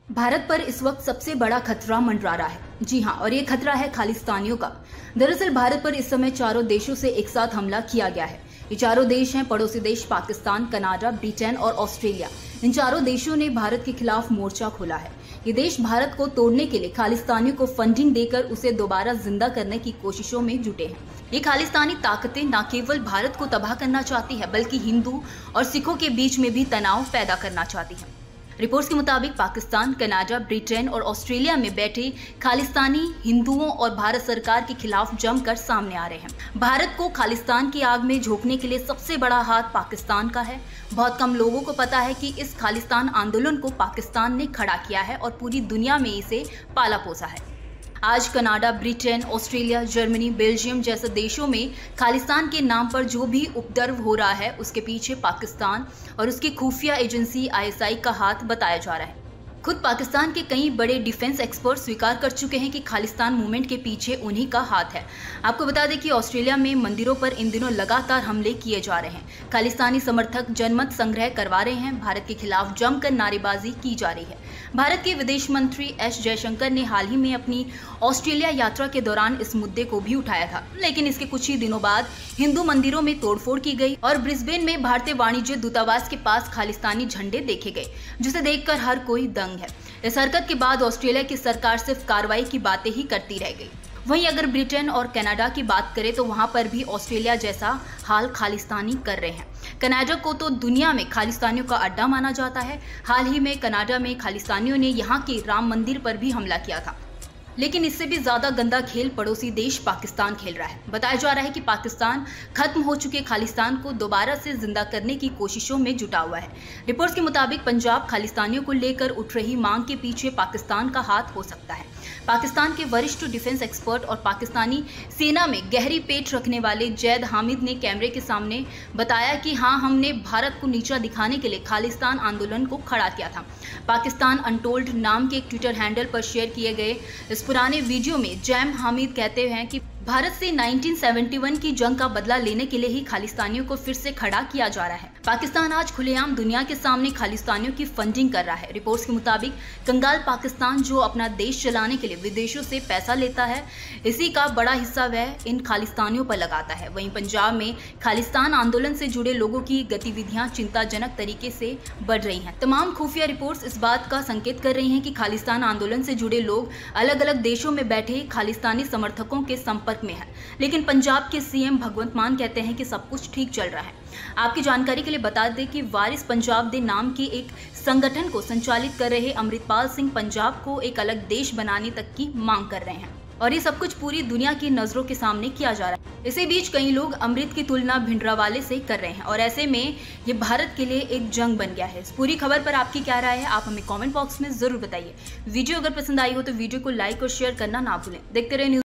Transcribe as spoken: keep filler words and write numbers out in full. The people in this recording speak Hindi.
भारत पर इस वक्त सबसे बड़ा खतरा मंडरा रहा है। जी हां, और ये खतरा है खालिस्तानियों का। दरअसल भारत पर इस समय चारों देशों से एक साथ हमला किया गया है। ये चारों देश हैं पड़ोसी देश पाकिस्तान, कनाडा, ब्रिटेन और ऑस्ट्रेलिया। इन चारों देशों ने भारत के खिलाफ मोर्चा खोला है। ये देश भारत को तोड़ने के लिए खालिस्तानियों को फंडिंग देकर उसे दोबारा जिंदा करने की कोशिशों में जुटे हैं। ये खालिस्तानी ताकतें न केवल भारत को तबाह करना चाहती है, बल्कि हिंदू और सिखों के बीच में भी तनाव पैदा करना चाहती है। रिपोर्ट्स के मुताबिक पाकिस्तान, कनाडा, ब्रिटेन और ऑस्ट्रेलिया में बैठे खालिस्तानी हिंदुओं और भारत सरकार के खिलाफ जमकर सामने आ रहे हैं। भारत को खालिस्तान की आग में झोंकने के लिए सबसे बड़ा हाथ पाकिस्तान का है। बहुत कम लोगों को पता है कि इस खालिस्तान आंदोलन को पाकिस्तान ने खड़ा किया है और पूरी दुनिया में इसे पाला पोसा है। आज Canada, Britain, Australia, Germany, Belgium जैसे देशों में खालिस्तान के नाम पर जो भी उपद्रव हो रहा है, उसके पीछे पाकिस्तान और उसकी खुफिया एजेंसी आई एस आई का हाथ बताया जा रहा है। खुद पाकिस्तान के कई बड़े डिफेंस एक्सपर्ट स्वीकार कर चुके हैं कि खालिस्तान मूवमेंट के पीछे उन्हीं का हाथ है। आपको बता दें कि ऑस्ट्रेलिया में मंदिरों पर इन दिनों लगातार हमले किए जा रहे हैं। खालिस्तानी समर्थक जनमत संग्रह करवा रहे हैं। भारत के खिलाफ जमकर नारेबाजी की जा रही है। भारत के विदेश मंत्री एस जयशंकर ने हाल ही में अपनी ऑस्ट्रेलिया यात्रा के दौरान इस मुद्दे को भी उठाया था, लेकिन इसके कुछ ही दिनों बाद हिंदू मंदिरों में तोड़फोड़ की गई और ब्रिस्बेन में भारतीय वाणिज्य दूतावास के पास खालिस्तानी झंडे देखे गए, जिसे देखकर हर कोई दंग है। इस हरकत के बाद ऑस्ट्रेलिया की सरकार सिर्फ कार्रवाई की बातें ही करती रह गई। वहीं अगर ब्रिटेन और कनाडा की बात करें तो वहां पर भी ऑस्ट्रेलिया जैसा हाल खालिस्तानी कर रहे हैं। कनाडा को तो दुनिया में खालिस्तानियों का अड्डा माना जाता है। हाल ही में कनाडा में खालिस्तानियों ने यहां के राम मंदिर पर भी हमला किया था, लेकिन इससे भी ज्यादा गंदा खेल पड़ोसी देश पाकिस्तान खेल रहा है। बताया जा रहा है कि पाकिस्तान खत्म हो चुके खालिस्तान को दोबारा से जिंदा करने की कोशिशों में जुटा हुआ है। रिपोर्ट्स के मुताबिक पंजाब खालिस्तानियों को लेकर उठ रही मांग के पीछे पाकिस्तान का हाथ हो सकता है। पाकिस्तान के वरिष्ठ डिफेंस एक्सपर्ट और पाकिस्तानी सेना में गहरी पेट रखने वाले जैद हामिद ने कैमरे के सामने बताया कि हाँ, हमने भारत को नीचा दिखाने के लिए खालिस्तान आंदोलन को खड़ा किया था। पाकिस्तान अनटोल्ड नाम के एक ट्विटर हैंडल पर शेयर किए गए इस पुराने वीडियो में जैम हामिद कहते हैं कि भारत से उन्नीस सौ इकहत्तर की जंग का बदला लेने के लिए ही खालिस्तानियों को फिर से खड़ा किया जा रहा है। पाकिस्तान आज खुलेआम दुनिया के सामने खालिस्तानियों की फंडिंग कर रहा है। रिपोर्ट्स के मुताबिक कंगाल पाकिस्तान, जो अपना देश चलाने के लिए विदेशों से पैसा लेता है, इसी का बड़ा हिस्सा वह इन खालिस्तानियों पर लगाता है। वहीं पंजाब में खालिस्तान आंदोलन से जुड़े लोगों की गतिविधियां चिंताजनक तरीके से बढ़ रही हैं। तमाम खुफिया रिपोर्ट्स इस बात का संकेत कर रही हैं कि खालिस्तान आंदोलन से जुड़े लोग अलग अलग देशों में बैठे खालिस्तानी समर्थकों के संपर्क में है। लेकिन पंजाब के सी एम भगवंत मान कहते हैं कि सब कुछ ठीक चल रहा है। आपकी जानकारी के लिए बता दें कि वारिस पंजाब दे नाम के एक संगठन को संचालित कर रहे अमृतपाल सिंह पंजाब को एक अलग देश बनाने तक की मांग कर रहे हैं, और ये सब कुछ पूरी दुनिया की नजरों के सामने किया जा रहा है। इसी बीच कई लोग अमृत की तुलना भिंडरावाले से कर रहे हैं, और ऐसे में ये भारत के लिए एक जंग बन गया है। इस पूरी खबर पर आपकी क्या राय है, आप हमें कमेंट बॉक्स में जरूर बताइए। वीडियो अगर पसंद आई हो तो वीडियो को लाइक और शेयर करना ना भूलें। देखते रहे न्यूज़।